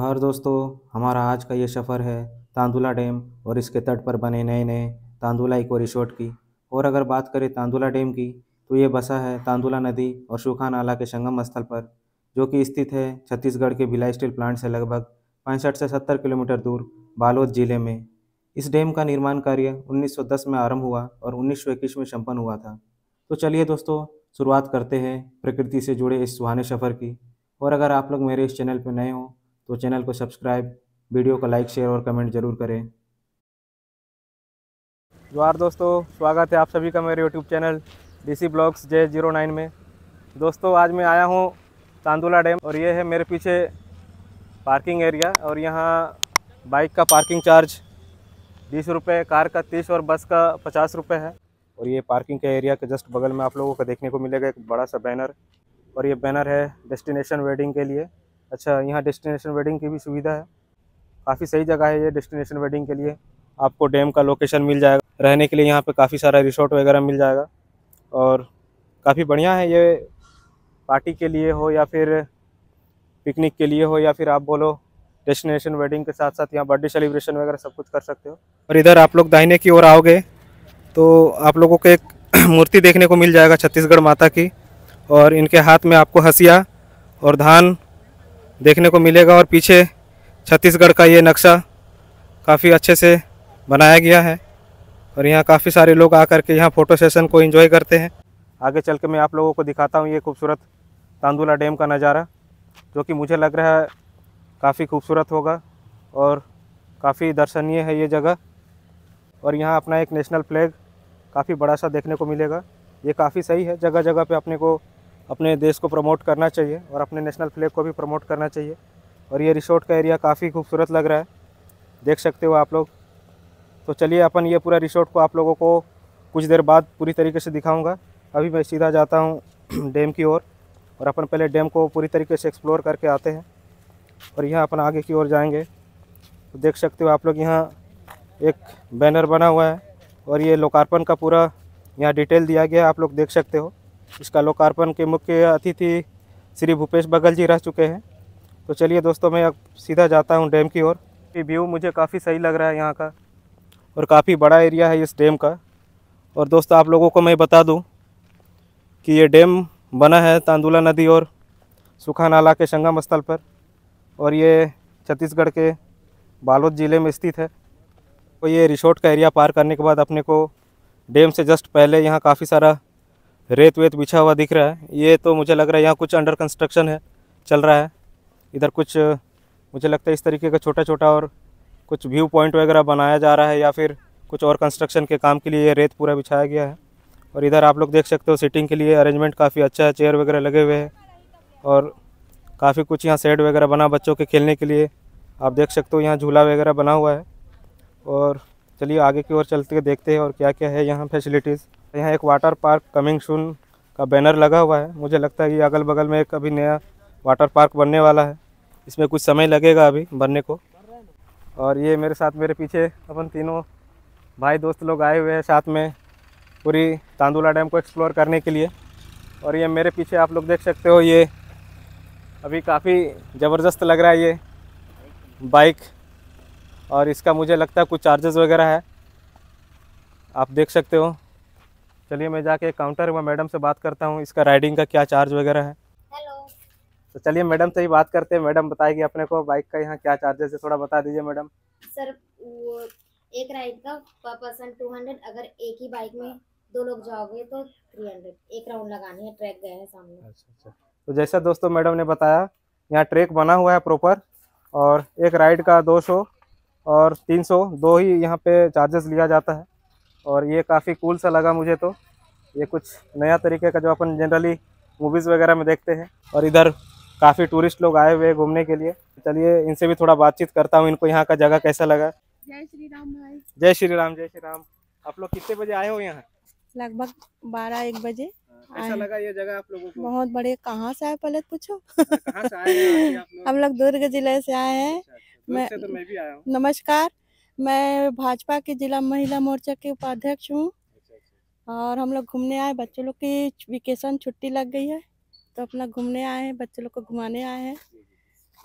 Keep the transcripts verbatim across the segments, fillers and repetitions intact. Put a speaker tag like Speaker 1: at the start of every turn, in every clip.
Speaker 1: और दोस्तों, हमारा आज का ये सफ़र है तांदुला डैम और इसके तट पर बने नए नए तांदुला इको रिसोर्ट की। और अगर बात करें तांदुला डैम की, तो ये बसा है तांदुला नदी और सूखा नाला के संगम स्थल पर, जो कि स्थित है छत्तीसगढ़ के भिलाई स्टील प्लांट से लगभग पैंसठ से सत्तर किलोमीटर दूर बालोद जिले में। इस डैम का निर्माण कार्य उन्नीस सौ दस में आरंभ हुआ और उन्नीस सौ इक्कीस में संपन्न हुआ था। तो चलिए दोस्तों, शुरुआत करते हैं प्रकृति से जुड़े इस सुहाने सफ़र की। और अगर आप लोग मेरे इस चैनल पर नए हो तो चैनल को सब्सक्राइब, वीडियो को लाइक, शेयर और कमेंट जरूर करें।
Speaker 2: जोहार दोस्तों, स्वागत है आप सभी का मेरे YouTube channel DC blogs J zero nine में। दोस्तों, आज मैं आया हूँ तांदुला डैम और ये है मेरे पीछे पार्किंग एरिया। और यहाँ बाइक का पार्किंग चार्ज बीस रुपये, कार का तीस और बस का पचास रुपये है। और ये पार्किंग के एरिया के जस्ट बगल में आप लोगों को देखने को मिलेगा एक बड़ा सा बैनर, और ये बैनर है डेस्टिनेशन वेडिंग के लिए। अच्छा, यहाँ डेस्टिनेशन वेडिंग की भी सुविधा है। काफ़ी सही जगह है ये डेस्टिनेशन वेडिंग के लिए। आपको डैम का लोकेशन मिल जाएगा, रहने के लिए यहाँ पे काफ़ी सारा रिसोर्ट वगैरह मिल जाएगा। और काफ़ी बढ़िया है ये, पार्टी के लिए हो या फिर पिकनिक के लिए हो या फिर आप बोलो डेस्टिनेशन वेडिंग के साथ साथ यहाँ बर्थडे सेलिब्रेशन वगैरह सब कुछ कर सकते हो। और इधर आप लोग दाहिने की ओर आओगे तो आप लोगों को एक मूर्ति देखने को मिल जाएगा छत्तीसगढ़ माता की, और इनके हाथ में आपको हंसिया और धान देखने को मिलेगा। और पीछे छत्तीसगढ़ का ये नक्शा काफ़ी अच्छे से बनाया गया है, और यहाँ काफ़ी सारे लोग आकर के यहाँ फ़ोटो सेशन को एंजॉय करते हैं। आगे चल के मैं आप लोगों को दिखाता हूँ ये खूबसूरत तांदुला डैम का नज़ारा, जो कि मुझे लग रहा है काफ़ी खूबसूरत होगा और काफ़ी दर्शनीय है ये जगह। और यहाँ अपना एक नेशनल फ्लैग काफ़ी बड़ा सा देखने को मिलेगा। ये काफ़ी सही है, जगह जगह पे अपने को अपने देश को प्रमोट करना चाहिए और अपने नेशनल फ्लैग को भी प्रमोट करना चाहिए। और ये रिसोर्ट का एरिया काफ़ी खूबसूरत लग रहा है, देख सकते हो आप लोग। तो चलिए, अपन ये पूरा रिसोर्ट को आप लोगों को कुछ देर बाद पूरी तरीके से दिखाऊंगा। अभी मैं सीधा जाता हूँ डैम की ओर, और अपन पहले डैम को पूरी तरीके से एक्सप्लोर करके आते हैं। और यहाँ अपन आगे की ओर जाएंगे तो देख सकते हो आप लोग, यहाँ एक बैनर बना हुआ है और ये लोकार्पण का पूरा यहाँ डिटेल दिया गया है, आप लोग देख सकते हो। इसका लोकार्पण के मुख्य अतिथि श्री भूपेश बघेल जी रह चुके हैं। तो चलिए दोस्तों, मैं अब सीधा जाता हूँ डैम की ओर। ये व्यू मुझे काफ़ी सही लग रहा है यहाँ का, और काफ़ी बड़ा एरिया है इस डैम का। और दोस्तों, आप लोगों को मैं बता दूँ कि ये डैम बना है तांदुला नदी और सूखा नाला के संगम स्थल पर, और ये छत्तीसगढ़ के बालोद ज़िले में स्थित है। तो ये रिसोर्ट का एरिया पार करने के बाद अपने को डैम से जस्ट पहले यहाँ काफ़ी सारा रेत वेत बिछा हुआ दिख रहा है। ये तो मुझे लग रहा है यहाँ कुछ अंडर कंस्ट्रक्शन है, चल रहा है। इधर कुछ मुझे लगता है इस तरीके का छोटा छोटा और कुछ व्यू पॉइंट वगैरह बनाया जा रहा है, या फिर कुछ और कंस्ट्रक्शन के काम के लिए ये रेत पूरा बिछाया गया है। और इधर आप लोग देख सकते हो सिटिंग के लिए अरेंजमेंट काफ़ी अच्छा है, चेयर वगैरह लगे हुए हैं, और काफ़ी कुछ यहाँ शेड वगैरह बना बच्चों के खेलने के लिए। आप देख सकते हो यहाँ झूला वगैरह बना हुआ है। और चलिए आगे की ओर चलते हुए देखते हैं और क्या क्या है यहाँ फैसिलिटीज़। यहाँ एक वाटर पार्क कमिंग सून का बैनर लगा हुआ है। मुझे लगता है कि अगल बगल में एक अभी नया वाटर पार्क बनने वाला है, इसमें कुछ समय लगेगा अभी बनने को। और ये मेरे साथ मेरे पीछे अपन तीनों भाई दोस्त लोग आए हुए हैं साथ में पूरी तांदुला डैम को एक्सप्लोर करने के लिए। और ये मेरे पीछे आप लोग देख सकते हो, ये अभी काफ़ी ज़बरदस्त लग रहा है ये बाइक, और इसका मुझे लगता है कुछ चार्जेस वगैरह है, आप देख सकते हो। चलिए मैं जाके काउंटर में मैडम से बात करता हूँ, इसका राइडिंग का क्या चार्ज वगैरह है।
Speaker 3: हेलो।
Speaker 2: तो चलिए मैडम से ही बात करते हैं, मैडम बताएगी अपने को बाइक का यहाँ क्या चार्जेस है, थोड़ा बता दीजिए मैडम।
Speaker 3: सर, वो एक राइड का पर पर्सन टू हंड्रेड, अगर एक ही बाइक में दो लोग जाओगे तो थ्री हंड्रेड। एक राउंड लगानी है, ट्रैक गए हैं सामने।
Speaker 2: अच्छा अच्छा। तो जैसा दोस्तों मैडम ने बताया, यहाँ ट्रैक बना हुआ है प्रॉपर, और एक राइड का दो सौ और तीन सौ दो ही यहाँ पे चार्जेस लिया जाता है। और ये काफ़ी कूल सा लगा मुझे, तो ये कुछ नया तरीके का जो अपन जनरली मूवीज़ वगैरह में देखते हैं। और इधर काफ़ी टूरिस्ट लोग आए हुए हैं घूमने के लिए। चलिए इनसे भी थोड़ा बातचीत करता हूँ, इनको यहाँ का जगह कैसा लगा।
Speaker 4: जय श्री राम भाई।
Speaker 2: जय श्री राम, जय श्री राम। आप लोग कितने बजे आए हो यहाँ?
Speaker 4: लगभग बारह एक बजे।
Speaker 2: कैसा लगा ये जगह आप लोगों को?
Speaker 4: बहुत बड़े। कहाँ से आए पहले पूछो।
Speaker 2: कहाँ से आए हैं आप लोग?
Speaker 4: हम लोग दुर्ग जिले से आए हैं।
Speaker 2: अच्छा, अच्छा।
Speaker 4: मैं
Speaker 2: से तो मैं भी आया हूँ।
Speaker 4: नमस्कार, मैं भाजपा के जिला महिला मोर्चा के उपाध्यक्ष हूँ, और हम लोग घूमने आए। बच्चों लोग की वेकेशन छुट्टी लग गई है तो अपना घूमने आए हैं, बच्चों लोग को घुमाने आए हैं।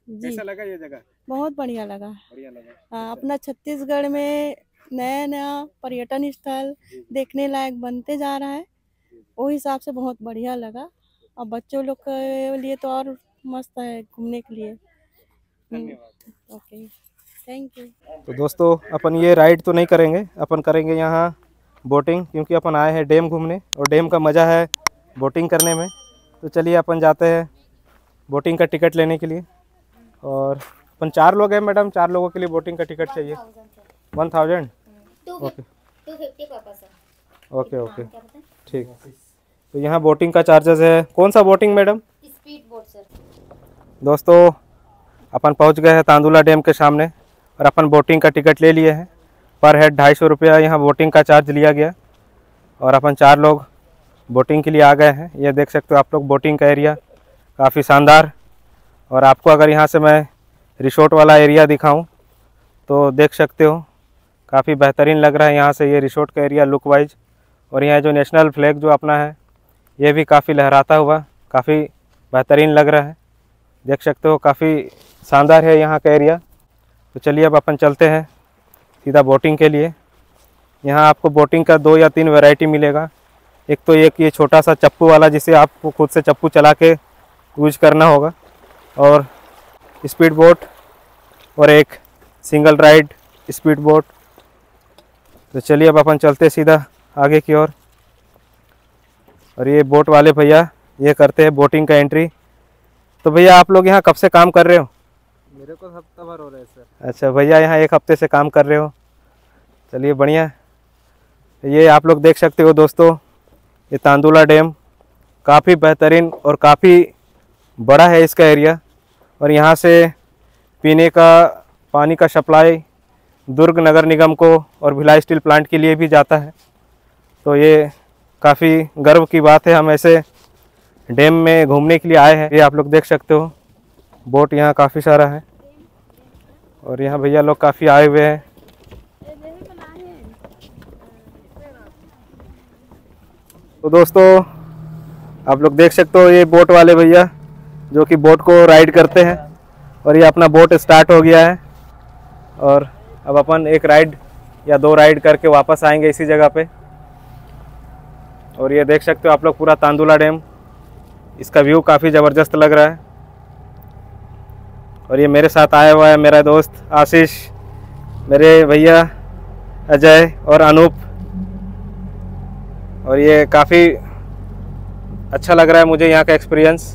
Speaker 4: जी
Speaker 2: कैसा लगा ये जगह?
Speaker 4: बहुत बढ़िया लगा।
Speaker 2: बढ़िया लगा।
Speaker 4: हाँ, अपना छत्तीसगढ़ में नया नया पर्यटन स्थल देखने लायक बनते जा रहा है, वो हिसाब से बहुत बढ़िया लगा। और बच्चों लोग के लिए तो और मस्त है घूमने के लिए।
Speaker 2: धन्यवाद।
Speaker 4: Okay, thank you.
Speaker 2: तो दोस्तों अपन ये राइड तो नहीं करेंगे, अपन करेंगे यहाँ बोटिंग, क्योंकि अपन आए हैं डैम घूमने और डैम का मज़ा है बोटिंग करने में। तो चलिए अपन जाते हैं बोटिंग का टिकट लेने के लिए। और अपन चार लोग हैं मैडम, चार लोगों के लिए बोटिंग का टिकट चाहिए। One thousand okay
Speaker 3: two fifty per person.
Speaker 2: Okay okay ठीक। तो यहाँ बोटिंग का चार्जेस है। कौन सा boating madam?
Speaker 3: Speed boat sir.
Speaker 2: दोस्तों अपन पहुँच गए हैं तांदुला डैम के सामने और अपन बोटिंग का टिकट ले लिए हैं। पर हेड ढाई सौ रुपया यहाँ बोटिंग का चार्ज लिया गया और अपन चार लोग बोटिंग के लिए आ गए हैं। ये देख सकते हो आप लोग बोटिंग का एरिया काफ़ी शानदार। और आपको अगर यहाँ से मैं रिसोर्ट वाला एरिया दिखाऊं तो देख सकते हो काफ़ी बेहतरीन लग रहा है यहाँ से ये रिसोर्ट का एरिया लुक वाइज। और यहाँ जो नेशनल फ्लैग जो अपना है ये भी काफ़ी लहराता हुआ काफ़ी बेहतरीन लग रहा है। देख सकते हो काफ़ी शानदार है यहाँ का एरिया। तो चलिए अब अपन चलते हैं सीधा बोटिंग के लिए। यहाँ आपको बोटिंग का दो या तीन वैरायटी मिलेगा। एक तो एक ये छोटा सा चप्पू वाला जिसे आपको खुद से चप्पू चला के यूज करना होगा, और स्पीड बोट, और एक सिंगल राइड स्पीड बोट। तो चलिए अब अपन चलते सीधा आगे की ओर। और ये बोट वाले भैया ये करते हैं बोटिंग का एंट्री। तो भैया आप लोग यहाँ कब से काम कर रहे हो?
Speaker 1: मेरे को हफ्ता भर हो रहा है सर।
Speaker 2: अच्छा भैया यहाँ एक हफ्ते से काम कर रहे हो, चलिए बढ़िया। ये आप लोग देख सकते हो दोस्तों, ये तांदुला डैम काफ़ी बेहतरीन और काफ़ी बड़ा है इसका एरिया। और यहाँ से पीने का पानी का सप्लाई दुर्ग नगर निगम को और भिलाई स्टील प्लांट के लिए भी जाता है। तो ये काफ़ी गर्व की बात है, हम ऐसे डैम में घूमने के लिए आए हैं। ये आप लोग देख सकते हो बोट यहाँ काफ़ी सारा है और यहाँ भैया लोग काफ़ी आए हुए हैं। तो दोस्तों आप लोग देख सकते हो ये बोट वाले भैया जो कि बोट को राइड करते हैं और ये अपना बोट स्टार्ट हो गया है। और अब अपन एक राइड या दो राइड करके वापस आएंगे इसी जगह पे। और ये देख सकते हो आप लोग पूरा तांदुला डैम, इसका व्यू काफ़ी ज़बरदस्त लग रहा है। और ये मेरे साथ आया हुआ है मेरा दोस्त आशीष, मेरे भैया अजय और अनूप। और ये काफ़ी अच्छा लग रहा है मुझे यहाँ का एक्सपीरियंस।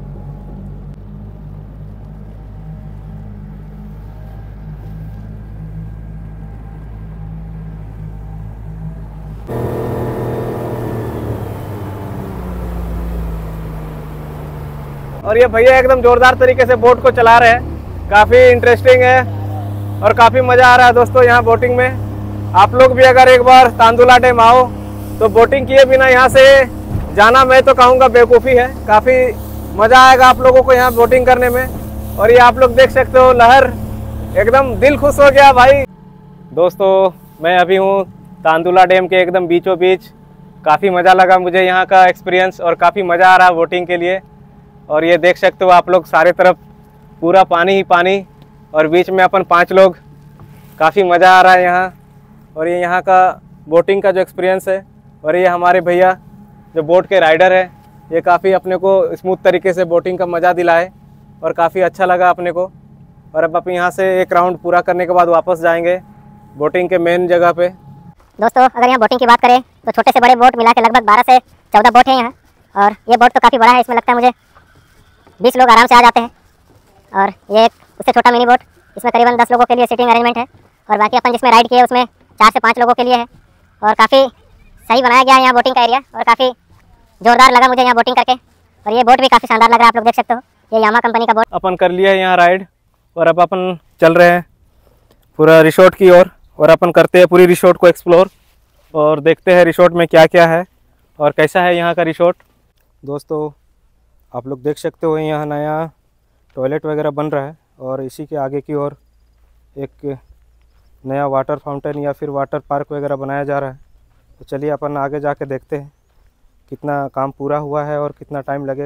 Speaker 2: और ये भैया एकदम जोरदार तरीके से बोट को चला रहे हैं, काफ़ी इंटरेस्टिंग है और काफ़ी मज़ा आ रहा है दोस्तों यहाँ बोटिंग में। आप लोग भी अगर एक बार तांदुला डैम आओ तो बोटिंग किए बिना यहाँ से जाना मैं तो कहूँगा बेवकूफ़ी है। काफ़ी मज़ा आएगा आप लोगों को यहाँ बोटिंग करने में। और ये आप लोग देख सकते हो लहर, एकदम दिल खुश हो गया भाई। दोस्तों मैं अभी हूँ तांदुला डैम के एकदम बीचों बीच। काफ़ी मज़ा लगा मुझे यहाँ का एक्सपीरियंस और काफ़ी मज़ा आ रहा है बोटिंग के लिए। और ये देख सकते हो आप लोग सारे तरफ पूरा पानी ही पानी और बीच में अपन पांच लोग, काफ़ी मज़ा आ रहा है यहाँ। और ये यहाँ का बोटिंग का जो एक्सपीरियंस है, और ये हमारे भैया जो बोट के राइडर है, ये काफ़ी अपने को स्मूथ तरीके से बोटिंग का मज़ा दिलाए और काफ़ी अच्छा लगा अपने को। और अब आप यहाँ से एक राउंड पूरा करने के बाद वापस जाएंगे बोटिंग के मेन जगह पे।
Speaker 5: दोस्तों अगर यहाँ बोटिंग की बात करें तो छोटे से बड़े बोट मिला के लगभग बारह से चौदह बोट हैं यहाँ। और ये बोट तो काफ़ी बड़ा है, इसमें लगता है मुझे बीस लोग आराम से आ जाते हैं। और ये एक उससे छोटा मिनी बोट, इसमें करीबन दस लोगों के लिए सीटिंग अरेंजमेंट है। और बाकी अपन जिसमें राइड किए उसमें चार से पाँच लोगों के लिए है। और काफ़ी सही बनाया गया है यहाँ बोटिंग का एरिया और काफ़ी जोरदार लगा मुझे यहाँ बोटिंग करके। और ये बोट भी काफ़ी शानदार लग रहा है, आप लोग देख सकते हो, ये यामा कंपनी का बोट।
Speaker 2: अपन कर लिया है यहाँ राइड और अब अपन चल रहे हैं पूरा रिसोर्ट की ओर। और, और अपन करते हैं पूरी रिसोर्ट को एक्सप्लोर और देखते हैं रिसोर्ट में क्या क्या है और कैसा है यहाँ का रिसोर्ट। दोस्तों आप लोग देख सकते हो यहाँ नया टॉयलेट वगैरह बन रहा है और इसी के आगे की ओर एक नया वाटर फाउंटेन या फिर वाटर पार्क वगैरह बनाया जा रहा है। तो चलिए अपन आगे जाके देखते हैं कितना काम पूरा हुआ है और कितना टाइम लगेगा।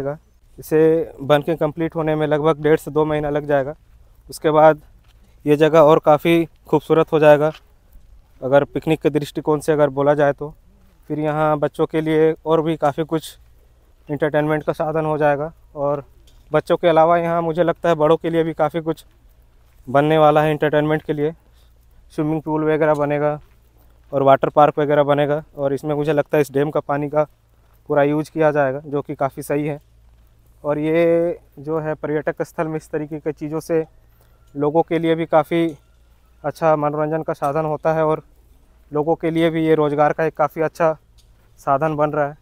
Speaker 2: इसे बन के कंप्लीट होने में लगभग डेढ़ से दो महीना लग जाएगा। उसके बाद ये जगह और काफ़ी खूबसूरत हो जाएगा अगर पिकनिक के दृष्टिकोण से अगर बोला जाए तो। फिर यहाँ बच्चों के लिए और भी काफ़ी कुछ इंटरटेनमेंट का साधन हो जाएगा, और बच्चों के अलावा यहाँ मुझे लगता है बड़ों के लिए भी काफ़ी कुछ बनने वाला है इंटरटेनमेंट के लिए। स्विमिंग पूल वगैरह बनेगा और वाटर पार्क वगैरह बनेगा, और इसमें मुझे लगता है इस डैम का पानी का पूरा यूज किया जाएगा, जो कि काफ़ी सही है। और ये जो है पर्यटक स्थल में इस तरीके की चीज़ों से लोगों के लिए भी काफ़ी अच्छा मनोरंजन का साधन होता है, और लोगों के लिए भी ये रोज़गार का एक काफ़ी अच्छा साधन बन रहा है।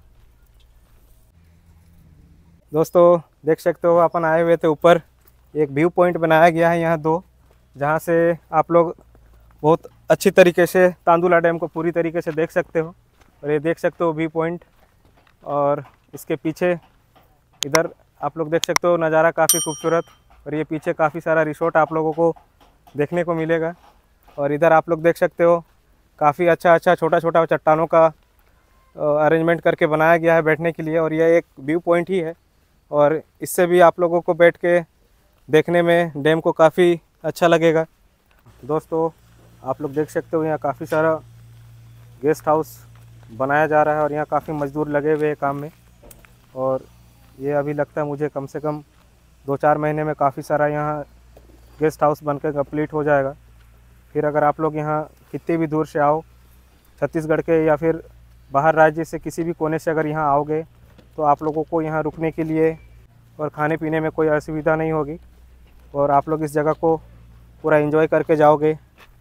Speaker 2: दोस्तों देख सकते हो अपन आए हुए थे ऊपर, एक व्यू पॉइंट बनाया गया है यहाँ दो, जहाँ से आप लोग बहुत अच्छी तरीके से तांदुला डैम को पूरी तरीके से देख सकते हो। और ये देख सकते हो व्यू पॉइंट, और इसके पीछे इधर आप लोग देख सकते हो नज़ारा काफ़ी खूबसूरत। और ये पीछे काफ़ी सारा रिसोर्ट आप लोगों को देखने को मिलेगा। और इधर आप लोग देख सकते हो काफ़ी अच्छा अच्छा छोटा छोटा चट्टानों का अरेंजमेंट करके बनाया गया है बैठने के लिए, और यह एक व्यू पॉइंट ही है। और इससे भी आप लोगों को बैठ के देखने में डैम को काफ़ी अच्छा लगेगा। दोस्तों आप लोग देख सकते हो यहाँ काफ़ी सारा गेस्ट हाउस बनाया जा रहा है, और यहाँ काफ़ी मज़दूर लगे हुए हैं काम में। और ये अभी लगता है मुझे कम से कम दो चार महीने में काफ़ी सारा यहाँ गेस्ट हाउस बनकर कंप्लीट हो जाएगा। फिर अगर आप लोग यहाँ कितने भी दूर से आओ, छत्तीसगढ़ के या फिर बाहर राज्य से किसी भी कोने से अगर यहाँ आओगे, तो आप लोगों को यहाँ रुकने के लिए और खाने पीने में कोई असुविधा नहीं होगी, और आप लोग इस जगह को पूरा एंजॉय करके जाओगे।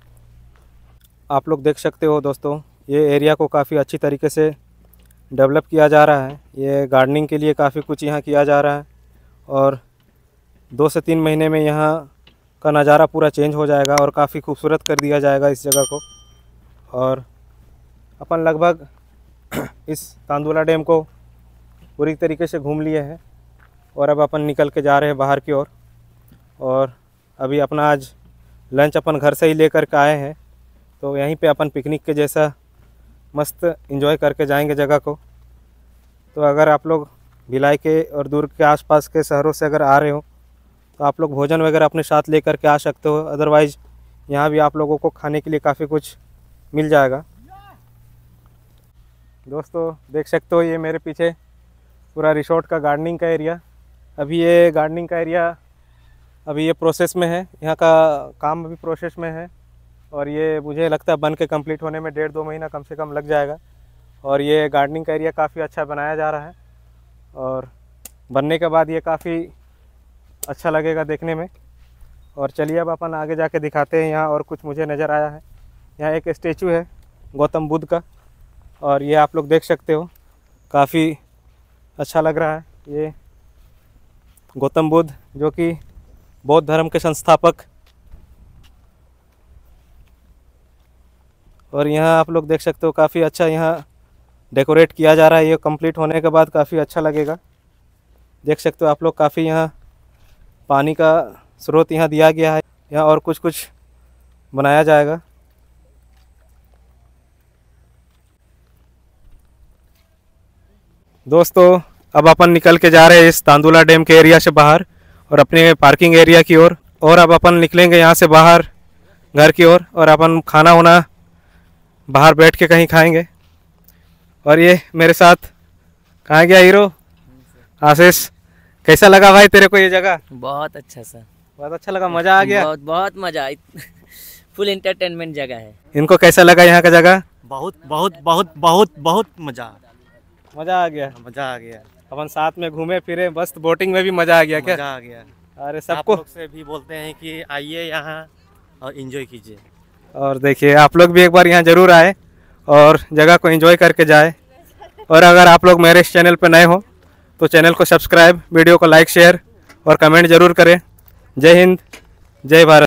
Speaker 2: आप लोग देख सकते हो दोस्तों, ये एरिया को काफ़ी अच्छी तरीके से डेवलप किया जा रहा है। ये गार्डनिंग के लिए काफ़ी कुछ यहाँ किया जा रहा है, और दो से तीन महीने में यहाँ का नज़ारा पूरा चेंज हो जाएगा और काफ़ी खूबसूरत कर दिया जाएगा इस जगह को। और अपन लगभग इस तांदुला डैम को पूरी तरीके से घूम लिए हैं, और अब अपन निकल के जा रहे हैं बाहर की ओर। और, और अभी अपना आज लंच अपन घर से ही लेकर के आए हैं, तो यहीं पे अपन पिकनिक के जैसा मस्त एंजॉय करके जाएंगे जगह को। तो अगर आप लोग भिलाई के और दूर के आसपास के शहरों से अगर आ रहे हो, तो आप लोग भोजन वगैरह अपने साथ लेकर के आ सकते हो। अदरवाइज़ यहाँ भी आप लोगों को खाने के लिए काफ़ी कुछ मिल जाएगा। दोस्तों देख सकते हो ये मेरे पीछे पूरा रिसोर्ट का गार्डनिंग का एरिया। अभी ये गार्डनिंग का एरिया अभी ये प्रोसेस में है, यहाँ का काम अभी प्रोसेस में है, और ये मुझे लगता है बन के कंप्लीट होने में डेढ़ दो महीना कम से कम लग जाएगा। और ये गार्डनिंग का एरिया काफ़ी अच्छा बनाया जा रहा है, और बनने के बाद ये काफ़ी अच्छा लगेगा देखने में। और चलिए अब अपन आगे जाके दिखाते हैं यहाँ और कुछ मुझे नज़र आया है। यहाँ एक स्टेचू है गौतम बुद्ध का, और ये आप लोग देख सकते हो काफ़ी अच्छा लग रहा है। ये गौतम बुद्ध जो कि बौद्ध धर्म के संस्थापक, और यहाँ आप लोग देख सकते हो काफ़ी अच्छा यहाँ डेकोरेट किया जा रहा है। ये कंप्लीट होने के बाद काफ़ी अच्छा लगेगा। देख सकते हो आप लोग काफ़ी यहाँ पानी का स्रोत यहाँ दिया गया है, यहाँ और कुछ कुछ बनाया जाएगा। दोस्तों अब अपन निकल के जा रहे हैं इस तांदुला डैम के एरिया से बाहर और अपने पार्किंग एरिया की ओर, और, और अब अपन निकलेंगे यहाँ से बाहर घर की ओर, और, और अपन खाना वाना बाहर बैठ के कहीं खाएंगे। और ये मेरे साथ कहाँ गया हीरो आशीष, कैसा लगा भाई तेरे को ये जगह?
Speaker 6: बहुत अच्छा सर,
Speaker 2: बहुत अच्छा लगा, मज़ा आ गया?
Speaker 6: बहुत बहुत मज़ा, फुल एंटरटेनमेंट जगह है।
Speaker 2: इनको कैसा लगा यहाँ का जगह?
Speaker 7: बहुत बहुत बहुत बहुत बहुत मज़ा
Speaker 2: मज़ा आ गया,
Speaker 7: मज़ा आ गया।
Speaker 2: अपन साथ में घूमे फिरे, मस्त बोटिंग में भी मज़ा आ गया। क्या
Speaker 7: मज़ा आ गया?
Speaker 2: अरे
Speaker 7: आप
Speaker 2: सबको
Speaker 7: लोग से भी बोलते हैं कि आइए यहाँ और एंजॉय कीजिए।
Speaker 2: और देखिए आप लोग भी एक बार यहाँ ज़रूर आए और जगह को एंजॉय करके जाए। और अगर आप लोग मेरे इस चैनल पर नए हो तो चैनल को सब्सक्राइब, वीडियो को लाइक, शेयर और कमेंट ज़रूर करें। जय हिंद, जय भारत।